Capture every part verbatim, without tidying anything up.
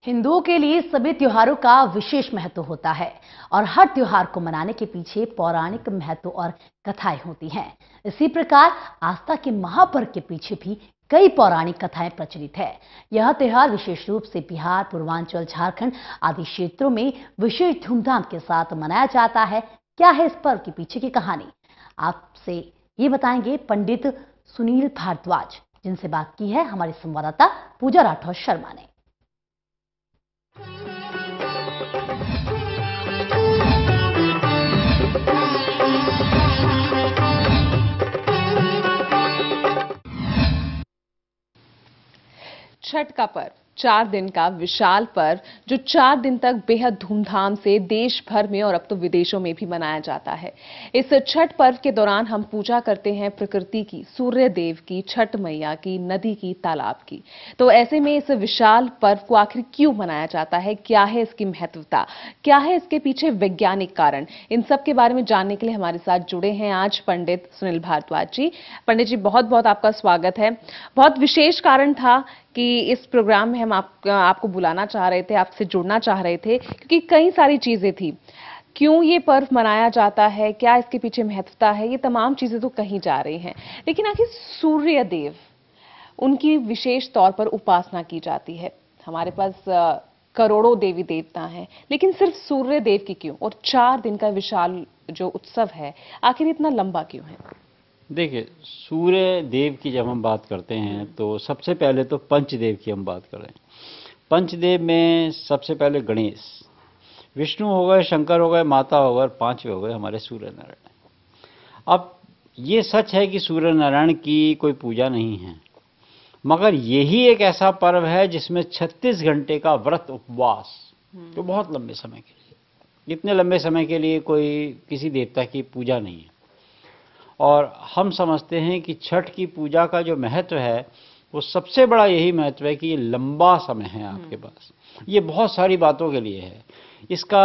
हिंदुओं के लिए सभी त्योहारों का विशेष महत्व होता है और हर त्योहार को मनाने के पीछे पौराणिक महत्व और कथाएं होती हैं। इसी प्रकार आस्था के महापर्व के पीछे भी कई पौराणिक कथाएं प्रचलित है। यह त्योहार विशेष रूप से बिहार, पूर्वांचल, झारखंड आदि क्षेत्रों में विशेष धूमधाम के साथ मनाया जाता है। क्या है इस पर्व के पीछे की कहानी, आपसे ये बताएंगे पंडित सुनील भारद्वाज, जिनसे बात की है हमारी संवाददाता पूजा राठौर शर्मा ने। छठ का पर्व चार दिन का विशाल पर्व जो चार दिन तक बेहद धूमधाम से देश भर में और अब तो विदेशों में भी मनाया जाता है। इस छठ पर्व के दौरान हम पूजा करते हैं प्रकृति की, सूर्य देव की, छठ मैया की, नदी की, तालाब की। तो ऐसे में इस विशाल पर्व को आखिर क्यों मनाया जाता है, क्या है इसकी महत्वता, क्या है इसके पीछे वैज्ञानिक कारण, इन सब के बारे में जानने के लिए हमारे साथ जुड़े हैं आज पंडित सुनील भारद्वाज जी। पंडित जी, बहुत बहुत आपका स्वागत है। बहुत विशेष कारण था कि इस प्रोग्राम में हम आप, आपको बुलाना चाह रहे थे, आपसे जुड़ना चाह रहे थे, क्योंकि कई सारी चीजें थी। क्यों ये पर्व मनाया जाता है, क्या इसके पीछे महत्वता है, ये तमाम चीजें तो कहीं जा रही हैं। लेकिन आखिर सूर्य देव, उनकी विशेष तौर पर उपासना की जाती है। हमारे पास करोड़ों देवी देवता हैं, लेकिन सिर्फ सूर्य देव की क्यों, और चार दिन का विशाल जो उत्सव है आखिर इतना लंबा क्यों है? देखिए, सूर्य देव की जब हम बात करते हैं तो सबसे पहले तो पंचदेव की हम बात करें। पंचदेव में सबसे पहले गणेश, विष्णु हो गए, शंकर हो गए, माता हो गए, पांचवे हो गए हमारे सूर्य नारायण। अब ये सच है कि सूर्य नारायण की कोई पूजा नहीं है, मगर यही एक ऐसा पर्व है जिसमें छत्तीस घंटे का व्रत उपवास, तो बहुत लंबे समय के लिए, इतने लंबे समय के लिए कोई किसी देवता की पूजा नहीं है। और हम समझते हैं कि छठ की पूजा का जो महत्व है वो सबसे बड़ा यही महत्व है कि ये लंबा समय है आपके पास। ये बहुत सारी बातों के लिए है। इसका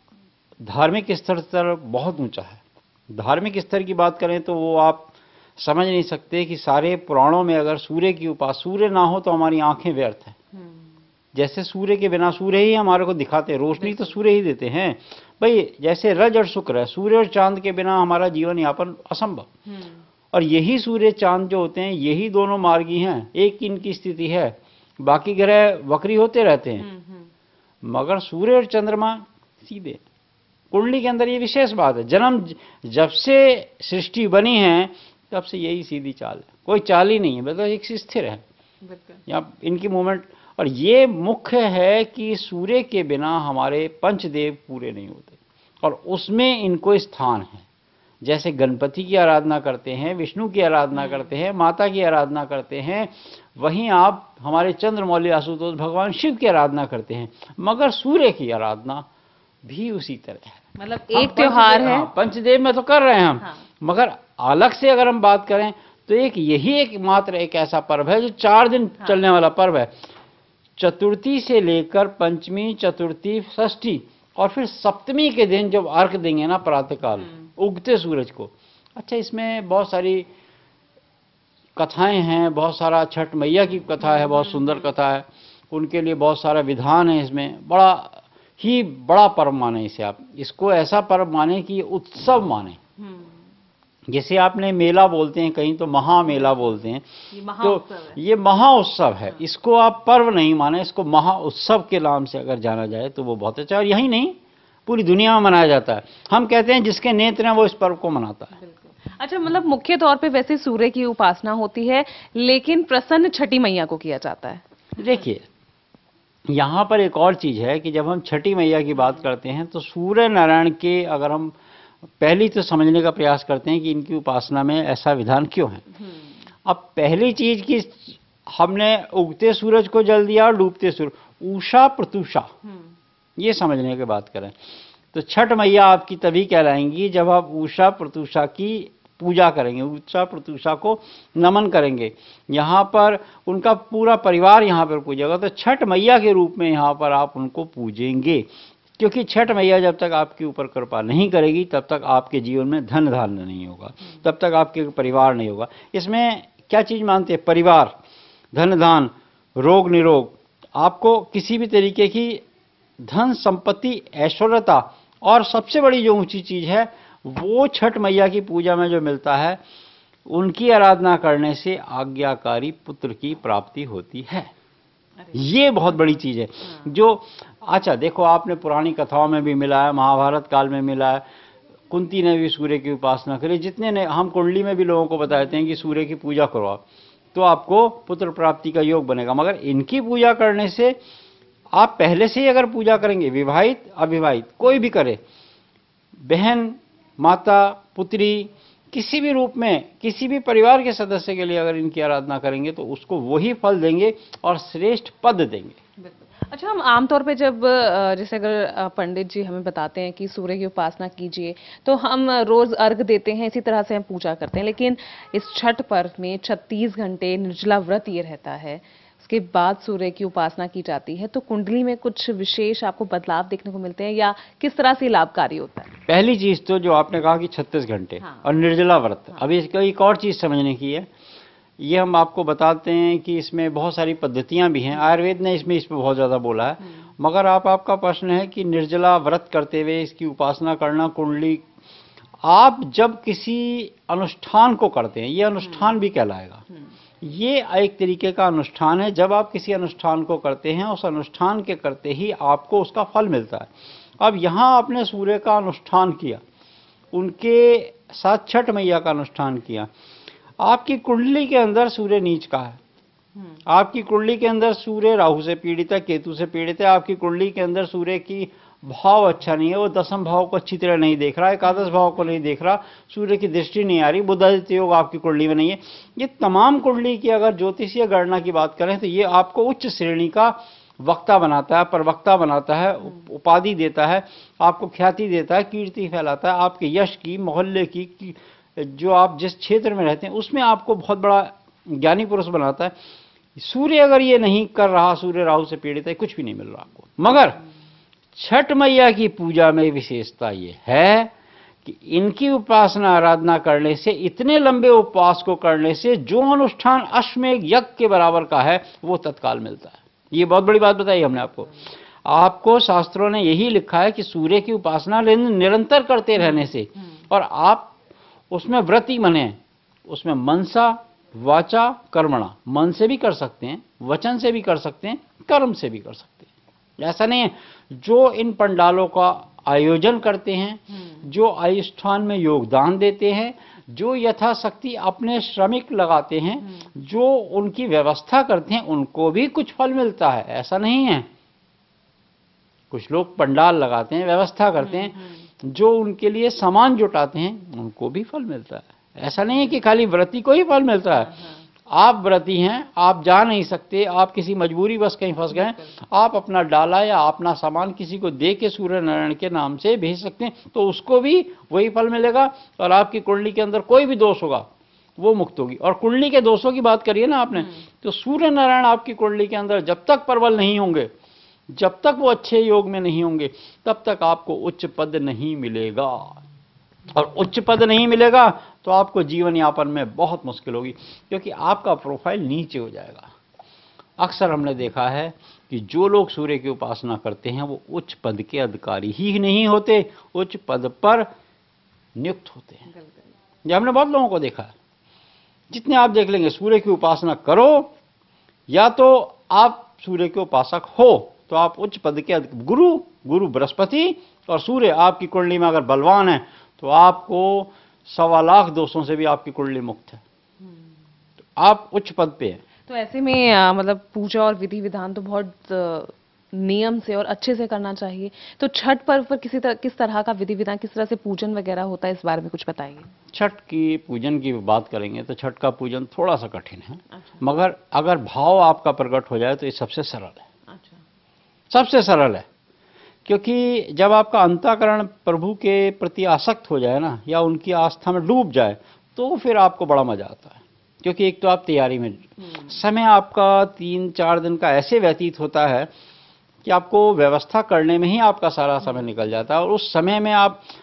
धार्मिक स्तर बहुत ऊंचा है। धार्मिक स्तर की बात करें तो वो आप समझ नहीं सकते कि सारे पुराणों में अगर सूर्य की उपासना, सूर्य ना हो तो हमारी आंखें व्यर्थ हैं। जैसे सूर्य के बिना, सूर्य ही हमारे को दिखाते हैं, रोशनी तो सूर्य ही देते हैं भाई। जैसे रज और शुक्र है, सूर्य और चांद के बिना हमारा जीवन यापन असंभव। और यही सूर्य चांद जो होते हैं, यही दोनों मार्गी हैं। एक इनकी स्थिति है, बाकी ग्रह वक्री होते रहते हैं, मगर सूर्य और चंद्रमा सीधे। कुंडली के अंदर ये विशेष बात है, जन्म जब से सृष्टि बनी है तब से यही सीधी चाल है, कोई चाल ही नहीं है, मतलब एक स्थिर है यहाँ इनकी मूवमेंट। और ये मुख्य है कि सूर्य के बिना हमारे पंचदेव पूरे नहीं होते, और उसमें इनको स्थान है। जैसे गणपति की आराधना करते हैं, विष्णु की आराधना करते हैं, माता की आराधना करते हैं, वहीं आप हमारे चंद्रमौली आशुतोष भगवान शिव की आराधना करते हैं, मगर सूर्य की आराधना भी उसी तरह है। मतलब एक त्योहार है, पंचदेव में तो कर रहे हैं हम, हाँ। मगर अलग से अगर हम बात करें तो एक यही एक मात्र एक ऐसा पर्व है जो चार दिन हाँ। चलने वाला पर्व है। चतुर्थी से लेकर पंचमी, चतुर्थी, षष्ठी और फिर सप्तमी के दिन जब अर्घ देंगे ना प्रातःकाल उगते सूरज को। अच्छा, इसमें बहुत सारी कथाएं हैं, बहुत सारा छठ मैया की कथा है, बहुत सुंदर कथा है, उनके लिए बहुत सारा विधान है। इसमें बड़ा ही बड़ा पर्व माने इसे, आप इसको ऐसा पर्व माने कि उत्सव माने। जैसे आपने मेला बोलते हैं, कहीं तो महामेला बोलते हैं, ये तो ये महा उत्सव है। इसको आप पर्व नहीं माने, इसको महा उत्सव के नाम से अगर जाना जाए तो वो बहुत अच्छा। और यही नहीं, पूरी दुनिया में मनाया जाता है। हम कहते हैं जिसके नेत्र हैं वो इस पर्व को मनाता है। अच्छा, मतलब मुख्य तौर पे वैसे सूर्य की उपासना होती है, लेकिन प्रसन्न छठी मैया को किया जाता है। देखिए, यहाँ पर एक और चीज है कि जब हम छठी मैया की बात करते हैं तो सूर्य नारायण के अगर हम पहली तो समझने का प्रयास करते हैं कि इनकी उपासना में ऐसा विधान क्यों है। अब पहली चीज कि हमने उगते सूरज को जल दिया और डूबते सूरज, उषा प्रतुषा, ये समझने की बात करें तो छठ मैया आपकी तभी कहलाएंगी जब आप उषा प्रतुषा की पूजा करेंगे, उषा प्रतुषा को नमन करेंगे। यहाँ पर उनका पूरा परिवार यहाँ पर पूजेगा, तो छठ मैया के रूप में यहाँ पर आप उनको पूजेंगे। क्योंकि छठ मैया जब तक आपके ऊपर कृपा नहीं करेगी तब तक आपके जीवन में धन धान्य नहीं होगा, तब तक आपके परिवार नहीं होगा। इसमें क्या चीज मानते हैं? परिवार, धन धान, रोग निरोग, आपको किसी भी तरीके की धन संपत्ति ऐश्वर्यता और सबसे बड़ी जो ऊंची चीज है वो छठ मैया की पूजा में जो मिलता है, उनकी आराधना करने से आज्ञाकारी पुत्र की प्राप्ति होती है। ये बहुत बड़ी चीज है जो, अच्छा देखो, आपने पुरानी कथाओं में भी मिला है, महाभारत काल में मिला है, कुंती ने भी सूर्य की उपासना करी। जितने ने, हम कुंडली में भी लोगों को बताते हैं कि सूर्य की पूजा करो तो आपको पुत्र प्राप्ति का योग बनेगा। मगर इनकी पूजा करने से, आप पहले से ही अगर पूजा करेंगे, विवाहित अविवाहित कोई भी करे, बहन, माता, पुत्री, किसी भी रूप में किसी भी परिवार के सदस्य के लिए अगर इनकी आराधना करेंगे तो उसको वही फल देंगे और श्रेष्ठ पद देंगे। अच्छा, हम आमतौर पे जब अ, जैसे अगर अ, पंडित जी हमें बताते हैं कि सूर्य की उपासना कीजिए तो हम रोज अर्घ देते हैं, इसी तरह से हम पूजा करते हैं, लेकिन इस छठ पर्व में छत्तीस घंटे निर्जला व्रत ये रहता है, उसके बाद सूर्य की उपासना की जाती है, तो कुंडली में कुछ विशेष आपको बदलाव देखने को मिलते हैं या किस तरह से लाभकारी होता है? पहली चीज तो जो आपने कहा कि छत्तीस घंटे हाँ। और निर्जला व्रत, हाँ। अभी इसका एक और चीज समझने की है। ये हम आपको बताते हैं कि इसमें बहुत सारी पद्धतियां भी हैं, आयुर्वेद ने इसमें इस पर बहुत ज्यादा बोला है। मगर आप आपका प्रश्न है कि निर्जला व्रत करते हुए इसकी उपासना करना, कुंडली, आप जब किसी अनुष्ठान को करते हैं, ये अनुष्ठान भी कहलाएगा। ये एक तरीके का अनुष्ठान है। जब आप किसी अनुष्ठान को करते हैं, उस अनुष्ठान के करते ही आपको उसका फल मिलता है। अब यहाँ आपने सूर्य का अनुष्ठान किया, उनके साथ छठ मैया का अनुष्ठान किया, आपकी कुंडली के अंदर सूर्य नीच का है, आपकी कुंडली के अंदर सूर्य राहु से पीड़ित है, केतु से पीड़ित है, आपकी कुंडली के अंदर सूर्य की भाव अच्छा नहीं है, वो दसम भाव को अच्छी तरह नहीं देख रहा, एकादश भाव को नहीं देख रहा, सूर्य की दृष्टि नहीं आ रही, बुधादित्य योग आपकी कुंडली में नहीं है। ये तमाम कुंडली की अगर ज्योतिषीय गणना की बात करें तो ये आपको उच्च श्रेणी का वक्ता बनाता है, प्रवक्ता बनाता है, उपाधि देता है, आपको ख्याति देता है, कीर्ति फैलाता है, आपके यश की, मोहल्ले की, की जो आप जिस क्षेत्र में रहते हैं उसमें आपको बहुत बड़ा ज्ञानी पुरुष बनाता है। सूर्य अगर ये नहीं कर रहा, सूर्य राहु से पीड़ित है, कुछ भी नहीं मिल रहा आपको। मगर छठ मैया की पूजा में विशेषता ये है कि इनकी उपासना आराधना करने से, इतने लंबे उपवास को करने से जो अनुष्ठान अश्वमेध यज्ञ के बराबर का है वो तत्काल मिलता है। ये बहुत बड़ी बात बताई हमने आपको। आपको शास्त्रों ने यही लिखा है कि सूर्य की उपासना निरंतर करते रहने से, और आप उसमें व्रती बने, उसमें मनसा वाचा कर्मणा, मन से भी कर सकते हैं, वचन से भी कर सकते हैं, कर्म से भी कर सकते हैं। ऐसा नहीं है, जो इन पंडालों का आयोजन करते हैं, जो अनुष्ठान में योगदान देते हैं, जो यथाशक्ति अपने श्रमिक लगाते हैं, जो उनकी व्यवस्था करते हैं, उनको भी कुछ फल मिलता है। ऐसा नहीं है, कुछ लोग पंडाल लगाते हैं, व्यवस्था करते हैं, जो उनके लिए सामान जुटाते हैं, उनको भी फल मिलता है। ऐसा नहीं है कि खाली व्रती को ही फल मिलता है। आप व्रती हैं, आप जा नहीं सकते, आप किसी मजबूरी बस कहीं फंस गए, आप अपना डाला या अपना सामान किसी को दे के सूर्य नारायण के नाम से भेज सकते हैं, तो उसको भी वही फल मिलेगा, और आपकी कुंडली के अंदर कोई भी दोष होगा वो मुक्त होगी। और कुंडली के दोषों की बात करिए ना आपने, तो सूर्य नारायण आपकी कुंडली के अंदर जब तक प्रबल नहीं होंगे, जब तक वो अच्छे योग में नहीं होंगे, तब तक आपको उच्च पद नहीं मिलेगा। और उच्च पद नहीं मिलेगा तो आपको जीवन यापन में बहुत मुश्किल होगी, क्योंकि आपका प्रोफाइल नीचे हो जाएगा। अक्सर हमने देखा है कि जो लोग सूर्य की उपासना करते हैं वो उच्च पद के अधिकारी ही नहीं होते, उच्च पद पर नियुक्त होते हैं। ये हमने बहुत लोगों को देखा है। जितने आप देख लेंगे, सूर्य की उपासना करो, या तो आप सूर्य के उपासक हो तो आप उच्च पद के गुरु गुरु बृहस्पति और सूर्य आपकी कुंडली में अगर बलवान है तो आपको सवा लाख दोषों से भी आपकी कुंडली मुक्त है, तो आप उच्च पद पे हैं। तो ऐसे में आ, मतलब पूजा और विधि विधान तो बहुत आ, नियम से और अच्छे से करना चाहिए। तो छठ पर्व पर किसी तरह किस तरह का विधि विधान, किस तरह से पूजन वगैरह होता है, इस बारे में कुछ बताइए। छठ की पूजन की बात करेंगे तो छठ का पूजन थोड़ा सा कठिन है। अच्छा। मगर अगर भाव आपका प्रकट हो जाए तो ये सबसे सरल है। अच्छा। सबसे सरल है, क्योंकि जब आपका अंतःकरण प्रभु के प्रति आसक्त हो जाए ना, या उनकी आस्था में डूब जाए, तो फिर आपको बड़ा मजा आता है। क्योंकि एक तो आप तैयारी में, समय आपका तीन चार दिन का ऐसे व्यतीत होता है कि आपको व्यवस्था करने में ही आपका सारा समय निकल जाता है, और उस समय में आप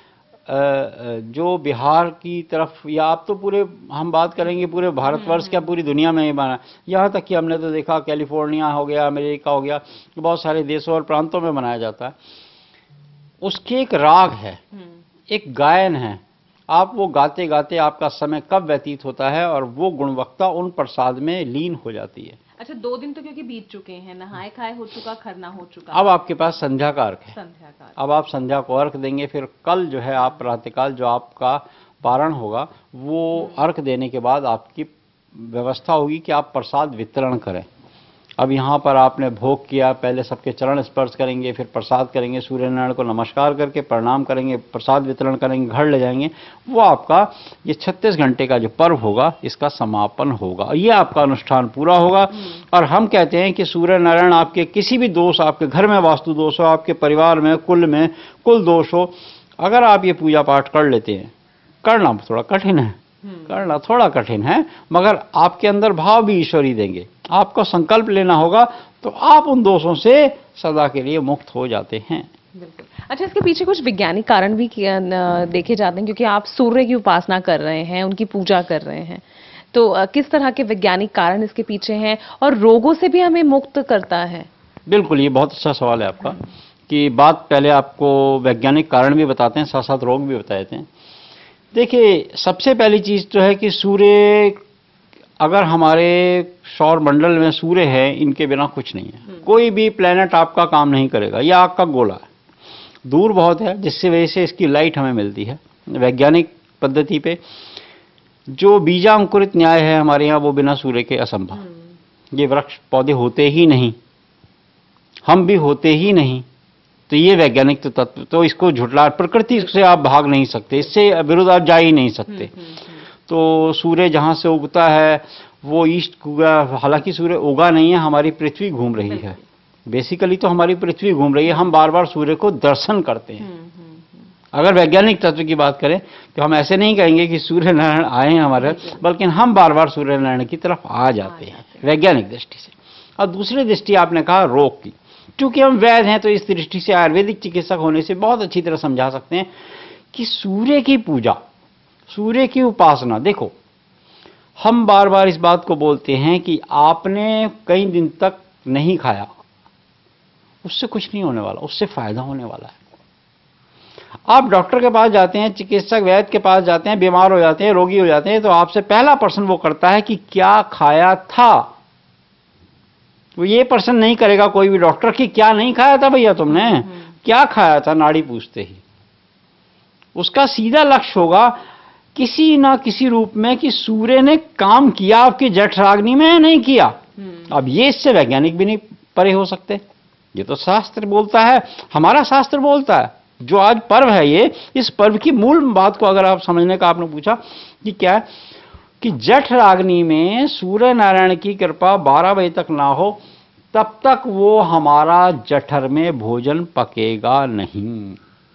जो बिहार की तरफ, या आप तो पूरे हम बात करेंगे पूरे भारतवर्ष क्या पूरी दुनिया में ही बना, यहाँ तक कि हमने तो देखा कैलिफोर्निया हो गया, अमेरिका हो गया, बहुत सारे देशों और प्रांतों में मनाया जाता है। उसके एक राग है, एक गायन है, आप वो गाते गाते आपका समय कब व्यतीत होता है और वो गुणवत्ता उन प्रसाद में लीन हो जाती है। अच्छा, दो दिन तो क्योंकि बीत चुके हैं, नहाए खाए हो चुका, खरना हो चुका, अब आपके पास संध्या का अर्घ है, संध्या का, अब आप संध्या को अर्घ देंगे, फिर कल जो है आप प्रातःकाल जो आपका पारण होगा वो अर्घ देने के बाद आपकी व्यवस्था होगी कि आप प्रसाद वितरण करें। अब यहाँ पर आपने भोग किया, पहले सबके चरण स्पर्श करेंगे, फिर प्रसाद करेंगे, सूर्य नारायण को नमस्कार करके प्रणाम करेंगे, प्रसाद वितरण करेंगे, घर ले जाएंगे, वो आपका ये छत्तीस घंटे का जो पर्व होगा इसका समापन होगा, ये आपका अनुष्ठान पूरा होगा। और हम कहते हैं कि सूर्य नारायण आपके किसी भी दोष, आपके घर में वास्तु दोष हो, आपके परिवार में, कुल में कुल दोष हो, अगर आप ये पूजा पाठ कर लेते हैं, करना थोड़ा कठिन है, करना थोड़ा कठिन है, मगर आपके अंदर भाव भी ईश्वरी देंगे, आपको संकल्प लेना होगा, तो आप उन दोषों से सदा के लिए मुक्त हो जाते हैं। बिल्कुल। अच्छा, इसके पीछे कुछ वैज्ञानिक कारण भी देखे जाते हैं, क्योंकि आप सूर्य की उपासना कर रहे हैं, उनकी पूजा कर रहे हैं, तो किस तरह के वैज्ञानिक कारण इसके पीछे हैं और रोगों से भी हमें मुक्त करता है? बिल्कुल, ये बहुत अच्छा सवाल है आपका कि बात पहले आपको वैज्ञानिक कारण भी बताते हैं, साथ साथ रोग भी बता देते हैं। देखिए, सबसे पहली चीज तो है कि सूर्य, अगर हमारे सौर मंडल में सूर्य है, इनके बिना कुछ नहीं है, कोई भी प्लेनेट आपका काम नहीं करेगा। यह आग का गोला है, दूर बहुत है, जिससे वजह से इसकी लाइट हमें मिलती है। वैज्ञानिक पद्धति पे जो बीजांकुरित न्याय है हमारे यहाँ, वो बिना सूर्य के असंभव। ये वृक्ष पौधे होते ही नहीं, हम भी होते ही नहीं, तो ये वैज्ञानिक तो तत्व, तो इसको झुटला, प्रकृति से आप भाग नहीं सकते, इससे विरुद्ध आप जा ही नहीं सकते। तो सूर्य जहाँ से उगता है वो ईस्ट उगा, हालांकि सूर्य उगा नहीं है, हमारी पृथ्वी घूम रही है, बेसिकली तो हमारी पृथ्वी घूम रही है, हम बार बार सूर्य को दर्शन करते हैं। अगर वैज्ञानिक तत्व की बात करें तो हम ऐसे नहीं कहेंगे कि सूर्य नारायण आए हैं हमारे, बल्कि हम बार बार सूर्य नारायण की तरफ आ जाते हैं वैज्ञानिक दृष्टि से। और दूसरी दृष्टि आपने कहा रोग की, क्योंकि हम वैद्य हैं तो इस दृष्टि से आयुर्वेदिक चिकित्सक होने से बहुत अच्छी तरह समझा सकते हैं कि सूर्य की पूजा, सूर्य की उपासना, देखो हम बार बार इस बात को बोलते हैं कि आपने कई दिन तक नहीं खाया, उससे कुछ नहीं होने वाला, उससे फायदा होने वाला है। आप डॉक्टर के पास जाते हैं, चिकित्सक वैद्य के पास जाते हैं, बीमार हो जाते हैं, रोगी हो जाते हैं, तो आपसे पहला प्रश्न वो करता है कि क्या खाया था। वो ये प्रश्न नहीं करेगा कोई भी डॉक्टर कि क्या नहीं खाया था भैया तुमने, क्या खाया था, नाड़ी पूछते ही। उसका सीधा लक्ष्य होगा किसी ना किसी रूप में कि सूर्य ने काम किया आपकी जठराग्नि में या नहीं किया। अब ये इससे वैज्ञानिक भी नहीं परे हो सकते, ये तो शास्त्र बोलता है, हमारा शास्त्र बोलता है। जो आज पर्व है, ये इस पर्व की मूल बात को अगर आप समझने का आपने पूछा कि क्या है, कि जठराग्नि में सूर्य नारायण की कृपा बारह बजे तक ना हो, तब तक वो हमारा जठर में भोजन पकेगा नहीं,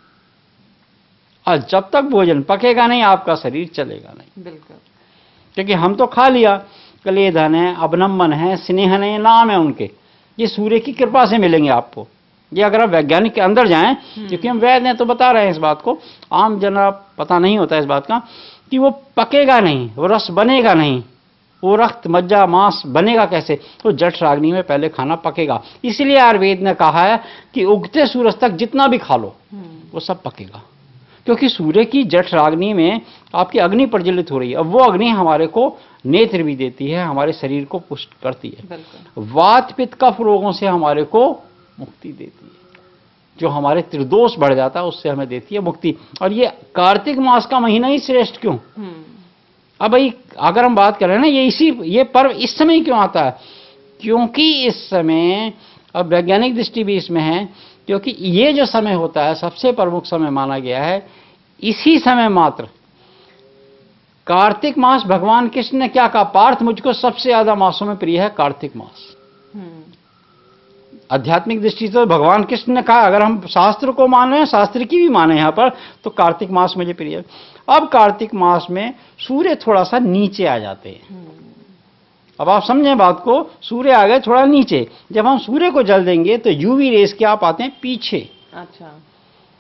और जब तक भोजन पकेगा नहीं आपका शरीर चलेगा नहीं। बिल्कुल, क्योंकि हम तो खा लिया, कलेधन है, अवलंबन है, स्नेहन है, नाम है उनके, ये सूर्य की कृपा से मिलेंगे आपको। ये अगर आप वैज्ञानिक के अंदर जाएं, क्योंकि हम वैद्य हैं तो बता रहे हैं इस बात को, आम जना पता नहीं होता इस बात का कि वो पकेगा नहीं, वो रस बनेगा नहीं, वो रक्त मज्जा मांस बनेगा कैसे, तो जठराग्नि में पहले खाना पकेगा। इसलिए आयुर्वेद ने कहा है कि उगते सूरज तक जितना भी खा लो वो सब पकेगा, क्योंकि सूर्य की जठराग्नि में आपकी अग्नि प्रज्वलित हो रही है। अब वो अग्नि हमारे को नेत्र भी देती है, हमारे शरीर को पुष्ट करती है, वात पित्त कफ रोगों से हमारे को मुक्ति देती है, जो हमारे त्रिदोष बढ़ जाता है उससे हमें देती है मुक्ति। और ये कार्तिक मास का महीना ही श्रेष्ठ क्यों? अब भाई अगर हम बात करें ना, ये इसी ये पर्व इस समय क्यों आता है, क्योंकि इस समय, अब वैज्ञानिक दृष्टि भी इसमें है, क्योंकि ये जो समय होता है सबसे प्रमुख समय माना गया है। इसी समय मात्र कार्तिक मास, भगवान कृष्ण ने क्या कहा, पार्थ मुझको सबसे ज्यादा मासों में प्रिय है कार्तिक मास। आध्यात्मिक दृष्टि से भगवान कृष्ण ने कहा, अगर हम शास्त्र को मान रहे हैं, शास्त्र की भी माने यहाँ पर, तो कार्तिक मास मुझे प्रिय है। अब कार्तिक मास में सूर्य थोड़ा सा नीचे आ जाते हैं। अब आप समझें बात को, सूर्य आ गए थोड़ा नीचे, जब हम सूर्य को जल देंगे तो यूवी रेस के आप आते हैं पीछे। अच्छा।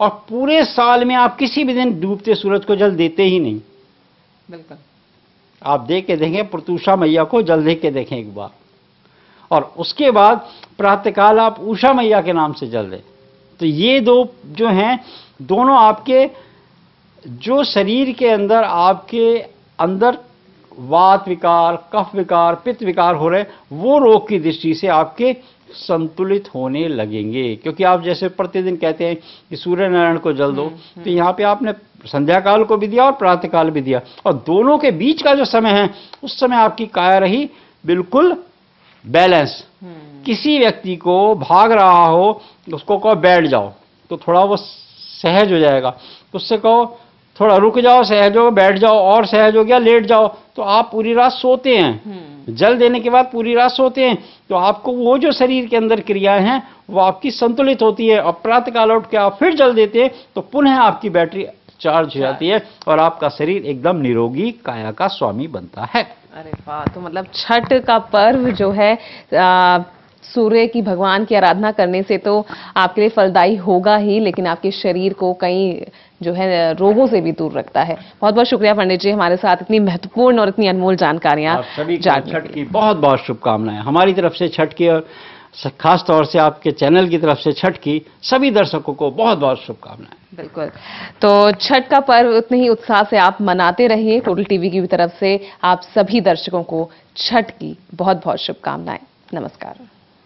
और पूरे साल में आप किसी भी दिन डूबते सूरज को जल देते ही नहीं। बिल्कुल। आप देख के देखें, प्रतूषा मैया को जल दे के देखें एक बार, और उसके बाद प्रातःकाल आप उषा मैया के नाम से जल दें। तो ये दो जो हैं, दोनों आपके जो शरीर के अंदर आपके अंदर वात विकार, कफ विकार, पित्त विकार हो रहे, वो रोग की दृष्टि से आपके संतुलित होने लगेंगे। क्योंकि आप जैसे प्रतिदिन कहते हैं कि सूर्य नारायण को जल दो, तो यहाँ पे आपने संध्या काल को भी दिया और प्रातः काल भी दिया, और दोनों के बीच का जो समय है उस समय आपकी काया रही बिल्कुल बैलेंस। किसी व्यक्ति को भाग रहा हो, उसको कहो बैठ जाओ, तो थोड़ा वो सहज हो जाएगा। तो उससे कहो थोड़ा रुक जाओ, सहज हो, बैठ जाओ, और सहज हो गया, लेट जाओ, तो आप पूरी रात सोते हैं। जल देने के बाद पूरी रात सोते हैं, तो आपको वो जो शरीर के अंदर क्रियाएं हैं वो आपकी संतुलित होती है। और प्रातःकाल उठ के आप फिर जल देते हैं तो पुनः आपकी बैटरी चार्ज हो जाती है और आपका शरीर एकदम निरोगी काया का स्वामी बनता है। अरे वाह, तो मतलब छठ का पर्व जो है आ, सूर्य की भगवान की आराधना करने से तो आपके लिए फलदायी होगा ही, लेकिन आपके शरीर को कई जो है रोगों से भी दूर रखता है। बहुत बहुत शुक्रिया पंडित जी, हमारे साथ इतनी महत्वपूर्ण और इतनी अनमोल जानकारियां सभी छठ की बहुत बहुत शुभकामनाएं हमारी तरफ से, छठ की और खास तौर से आपके चैनल की तरफ से छठ की सभी दर्शकों को बहुत बहुत शुभकामनाएं। बिल्कुल, तो छठ का पर्व उतने ही उत्साह से आप मनाते रहिए। टोटल टीवी की तरफ से आप सभी दर्शकों को छठ की बहुत बहुत शुभकामनाएं। नमस्कार।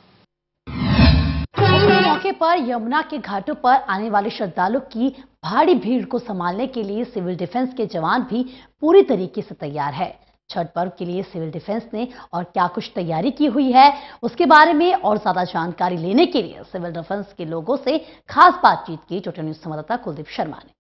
इस मौके पर यमुना के घाटों पर आने वाले श्रद्धालुओं की भारी भीड़ को संभालने के लिए सिविल डिफेंस के जवान भी पूरी तरीके से तैयार है। छठ पर्व के लिए सिविल डिफेंस ने और क्या कुछ तैयारी की हुई है, उसके बारे में और ज्यादा जानकारी लेने के लिए सिविल डिफेंस के लोगों से खास बातचीत की टोटल न्यूज संवाददाता कुलदीप शर्मा ने।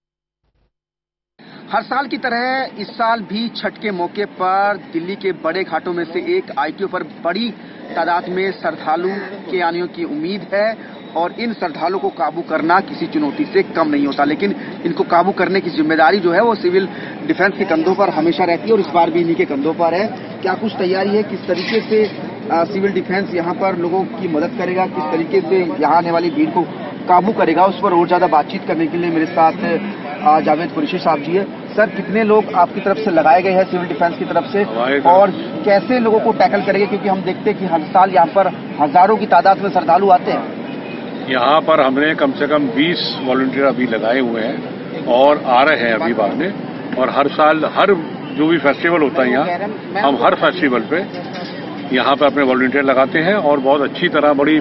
हर साल की तरह इस साल भी छठ के मौके पर दिल्ली के बड़े घाटों में से एक आईटीओ पर बड़ी तादाद में श्रद्धालु के आने की उम्मीद है और इन श्रद्धालुओं को काबू करना किसी चुनौती से कम नहीं होता, लेकिन इनको काबू करने की जिम्मेदारी जो है वो सिविल डिफेंस के कंधों पर हमेशा रहती है और इस बार भी इन्हीं के कंधों पर है। क्या कुछ तैयारी है, किस तरीके से आ, सिविल डिफेंस यहाँ पर लोगों की मदद करेगा, किस तरीके से यहाँ आने वाली भीड़ को काबू करेगा, उस पर और ज्यादा बातचीत करने के लिए मेरे साथ जावेद कुरैशी साहब जी है। सर, कितने लोग आपकी तरफ से लगाए गए हैं सिविल डिफेंस की तरफ से और कैसे लोगों को टैकल करेंगे, क्योंकि हम देखते हैं कि हर साल यहाँ पर हजारों की तादाद में श्रद्धालु आते हैं। यहाँ पर हमने कम से कम बीस वॉलंटियर अभी लगाए हुए हैं और आ रहे हैं अभी बाद में, और हर साल हर जो भी फेस्टिवल होता है यहाँ, हम हर फेस्टिवल पे यहाँ पे अपने वॉलंटियर लगाते हैं और बहुत अच्छी तरह बड़ी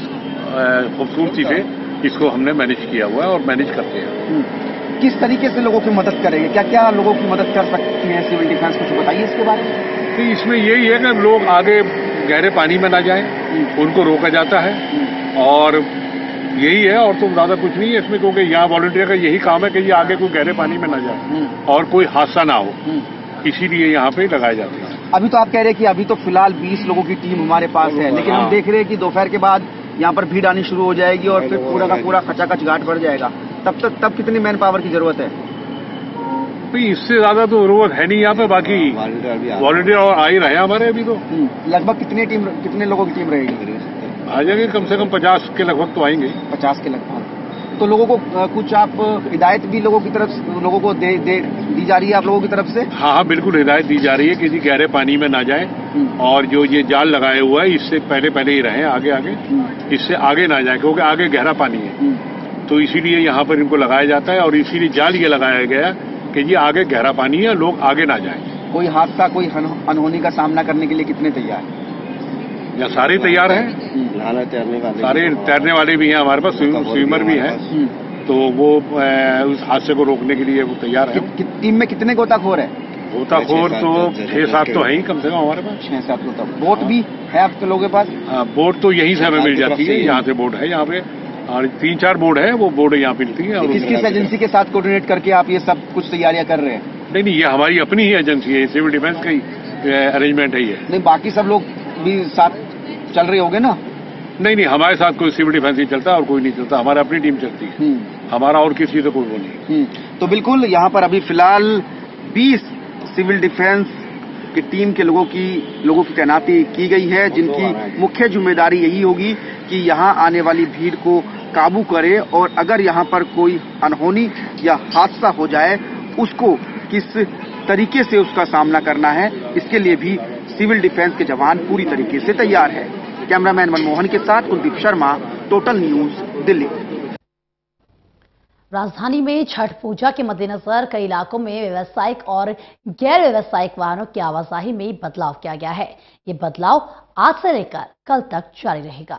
खूबसूरती से इसको हमने मैनेज किया हुआ है और मैनेज करते हैं। किस तरीके से लोगों की मदद करेंगे, क्या क्या लोगों की मदद कर सकती है सिविल डिफेंस, कुछ बताइए इसके बारे में। तो इसमें यही है कि लोग आगे गहरे पानी में ना जाएं, उनको रोका जाता है और यही है, और तो ज्यादा कुछ नहीं है इसमें, क्योंकि यहाँ वॉलंटियर का यही काम है कि ये आगे कोई गहरे पानी में ना जाए और कोई हादसा ना हो, इसीलिए यहाँ पे लगाए जाते हैं। अभी तो आप कह रहे हैं कि अभी तो फिलहाल बीस लोगों की टीम हमारे पास है, लेकिन हम देख रहे हैं कि दोपहर के बाद यहाँ पर भीड़ आनी शुरू हो जाएगी और फिर पूरा का पूरा खचाखच घाट भर जाएगा। तब तक तब कितनी मैन पावर की जरूरत है? तो इससे ज्यादा तो जरूरत है नहीं यहाँ पे, बाकी वॉलंटियर और आ ही रहे हमारे अभी तो। लगभग कितनी टीम, कितने लोगों की टीम रहेगी? आ जाएंगे कम से कम पचास के लगभग तो आएंगे। पचास के लगभग। तो लोगों को कुछ आप हिदायत भी लोगों की तरफ लोगों को दे, दे दी जा रही है आप लोगों की तरफ से? हाँ हाँ बिल्कुल हिदायत दी जा रही है, किसी गहरे पानी में ना जाए और जो ये जाल लगाए हुआ है इससे पहले पहले ही रहें, आगे आगे इससे आगे ना जाए, क्योंकि आगे गहरा पानी है, तो इसीलिए यहाँ पर इनको लगाया जाता है और इसीलिए जाल ये लगाया गया कि ये आगे गहरा पानी है, लोग आगे ना जाए। कोई हादसा, कोई अनहोनी का सामना करने के लिए कितने तैयार हैं? या सारे तैयार हैं, तैरने वाले सारे तैरने वाले भी हैं हमारे पास, स्विमर भी हैं, तो वो उस हादसे को रोकने के लिए वो तैयार है। टीम में कितने गोताखोर है? गोताखोर तो छह सात तो है ही कम से कम हमारे पास। छह सात गोता। बोट भी है आपके लोगों के पास? बोट तो यहीं से हमें मिल जाती है, यहाँ से बोट है यहाँ पे, और तीन चार बोर्ड है, वो बोर्ड यहाँ मिलती है। किस किस एजेंसी के साथ कोऑर्डिनेट करके आप ये सब कुछ तैयारियां कर रहे हैं? नहीं नहीं, ये हमारी अपनी ही एजेंसी है, सिविल डिफेंस का ही अरेंजमेंट है ये। नहीं, बाकी सब लोग भी साथ चल रहे होंगे ना? नहीं नहीं, हमारे साथ कोई सिविल डिफेंस ही चलता है और कोई नहीं चलता, हमारी अपनी टीम चलती है, हमारा और किसी से कोई वो नहीं। तो बिल्कुल यहाँ पर अभी फिलहाल बीस सिविल डिफेंस की टीम के लोगों की लोगों की तैनाती की गई है, जिनकी मुख्य जिम्मेदारी यही होगी कि यहाँ आने वाली भीड़ को काबू करे और अगर यहाँ पर कोई अनहोनी या हादसा हो जाए उसको किस तरीके से उसका सामना करना है, इसके लिए भी सिविल डिफेंस के जवान पूरी तरीके से तैयार है। कैमरामैन मनमोहन के साथ कुलदीप शर्मा, टोटल न्यूज, दिल्ली। राजधानी में छठ पूजा के मद्देनजर कई इलाकों में व्यावसायिक और गैर व्यावसायिक वाहनों की आवाजाही में बदलाव किया गया है। ये बदलाव आज से लेकर कल तक जारी रहेगा।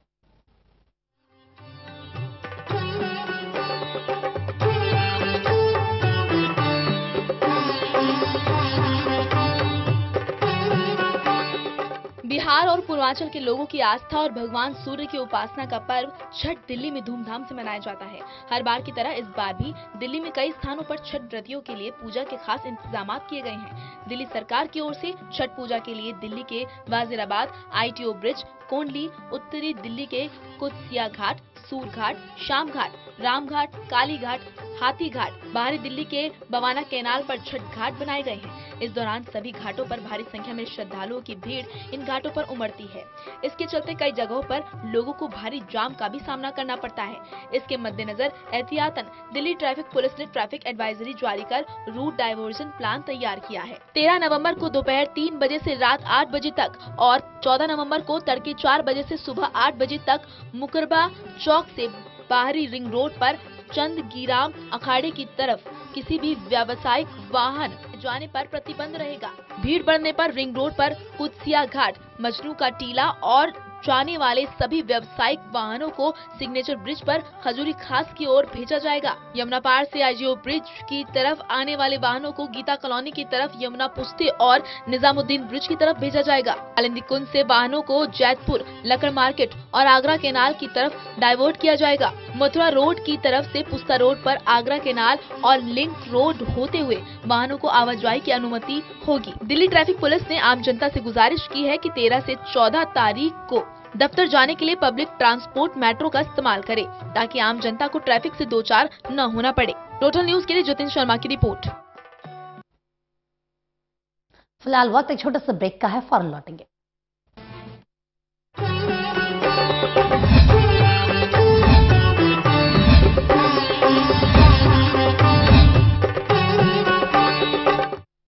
बिहार और पूर्वांचल के लोगों की आस्था और भगवान सूर्य की उपासना का पर्व छठ दिल्ली में धूमधाम से मनाया जाता है। हर बार की तरह इस बार भी दिल्ली में कई स्थानों पर छठ व्रतियों के लिए पूजा के खास इंतजाम किए गए हैं। दिल्ली सरकार की ओर से छठ पूजा के लिए दिल्ली के वाजिराबाद, आईटीओ ब्रिज, कोंडली, उत्तरी दिल्ली के कुत्सिया घाट, सूर घाट, शाम घाट, राम घाट, काली घाट, हाथी घाट, बाहरी दिल्ली के बवाना कैनाल पर छठ घाट बनाए गए हैं। इस दौरान सभी घाटों पर भारी संख्या में श्रद्धालुओं की भीड़ इन घाटों पर उमड़ती है। इसके चलते कई जगहों पर लोगों को भारी जाम का भी सामना करना पड़ता है। इसके मद्देनजर एहतियातन दिल्ली ट्रैफिक पुलिस ने ट्रैफिक एडवाइजरी जारी कर रूट डाइवर्जन प्लान तैयार किया है। तेरह नवम्बर को दोपहर तीन बजे से रात आठ बजे तक और चौदह नवम्बर को तड़के चार बजे से सुबह आठ बजे तक मुकरबा चौक से बाहरी रिंग रोड पर चंदगीराम अखाड़े की तरफ किसी भी व्यावसायिक वाहन जाने पर प्रतिबंध रहेगा। भीड़ बढ़ने पर रिंग रोड पर कुत्सिया घाट, मजनू का टीला और जाने वाले सभी व्यावसायिक वाहनों को सिग्नेचर ब्रिज पर खजूरी खास की ओर भेजा जाएगा। यमुना पार से आईजीओ ब्रिज की तरफ आने वाले वाहनों को गीता कॉलोनी की तरफ, यमुना पुश्ते और निजामुद्दीन ब्रिज की तरफ भेजा जाएगा। आलिंदी कुंज से वाहनों को जैतपुर, लकड़ मार्केट और आगरा कैनाल की तरफ डाइवर्ट किया जाएगा। मथुरा रोड की तरफ से पुस्ता रोड पर आगरा कैनाल और लिंक रोड होते हुए वाहनों को आवाजाही की अनुमति होगी। दिल्ली ट्रैफिक पुलिस ने आम जनता से गुजारिश की है कि तेरह से चौदह तारीख को दफ्तर जाने के लिए पब्लिक ट्रांसपोर्ट मेट्रो का इस्तेमाल करे ताकि आम जनता को ट्रैफिक से दो चार न होना पड़े। टोटल न्यूज के लिए जतिन शर्मा की रिपोर्ट। फिलहाल वक्त एक छोटे से ब्रेक का है, फौरन लौटेंगे।